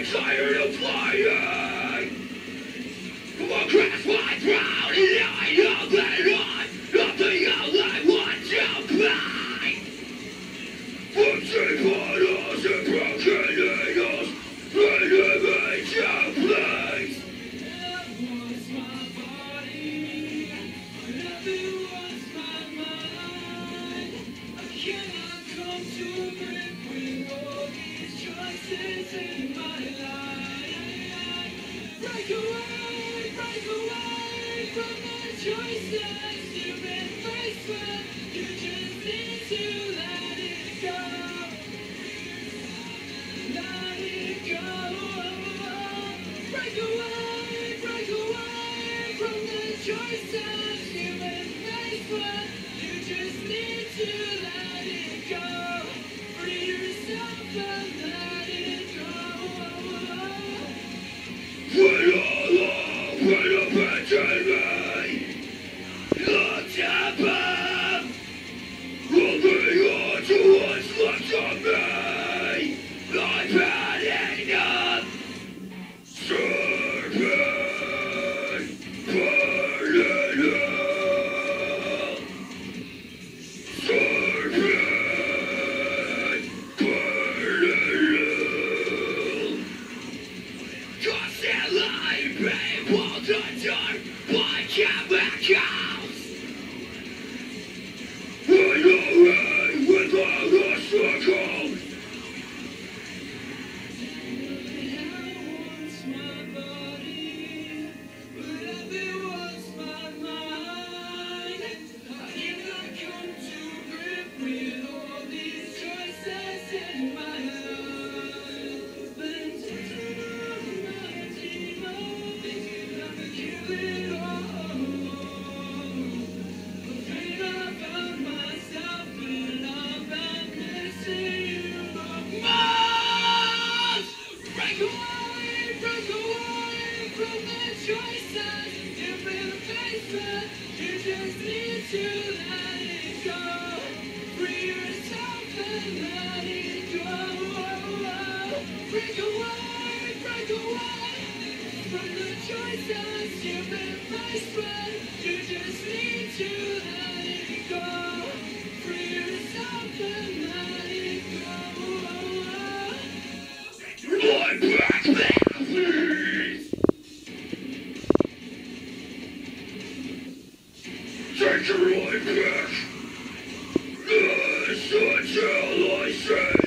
tired of flying. Across my throat, and I know that I'm the only one to cry. Empty bottles and broken needles, enemy to place. It was my body, but it was my mind. I cannot come to grip with all these choices in my life. Break away from the choices you've been faced with. You just need to let it go. Let it go. Break away from the choices you've been faced with. You just need to let it go. Free yourself and let it go. When abandon me, looked above, holding on to what's left of me. I've had enough. Serpent, burning hell. Serpent, burning hell. Constantly being pulled under by chemicals. Ignorant without a circle. Break away from the choices you've been faced with. You just need to let it go. Free yourself and let it go. Break away from the choices you've been faced with. You just need to let it go. Free yourself and let it go. My back, please. Take your life back. It's until I say.